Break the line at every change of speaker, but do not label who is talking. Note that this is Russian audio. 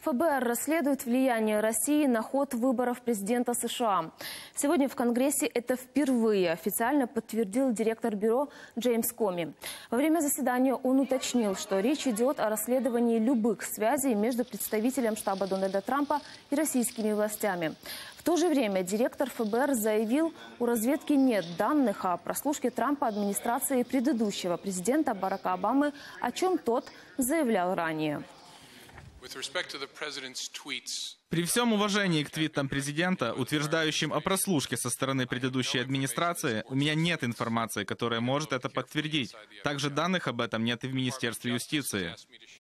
ФБР расследует влияние России на ход выборов президента США. Сегодня в Конгрессе это впервые официально подтвердил директор бюро Джеймс Коми. Во время заседания он уточнил, что речь идет о расследовании любых связей между представителем штаба Дональда Трампа и российскими властями. В то же время директор ФБР заявил, у разведки нет данных о прослушке Трампа администрации предыдущего президента Барака Обамы, о чем тот заявлял ранее.
При всем уважении к твитам президента, утверждающим о прослушке со стороны предыдущей администрации, у меня нет информации, которая может это подтвердить. Также данных об этом нет и в Министерстве юстиции.